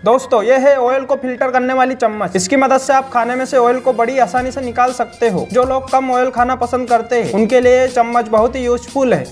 दोस्तों ये है ऑयल को फिल्टर करने वाली चम्मच। इसकी मदद से आप खाने में से ऑयल को बड़ी आसानी से निकाल सकते हो। जो लोग कम ऑयल खाना पसंद करते हैं उनके लिए ये चम्मच बहुत ही यूजफुल है।